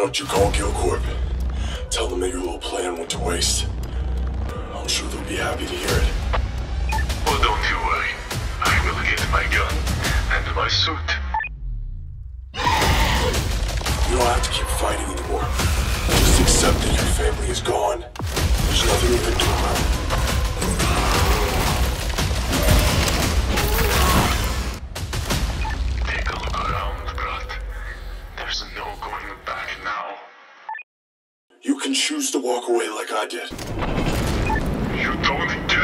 don't you call Gilcorp? Tell them that your little plan went to waste. I'm sure they'll be happy to hear it. Well, don't you worry. I will get my gun and my suit. You don't have to keep fighting anymore. Just accept that your family is gone. There's nothing you can do about it. Take a look around, brat. There's no going back now. You can choose to walk away like I did. You don't get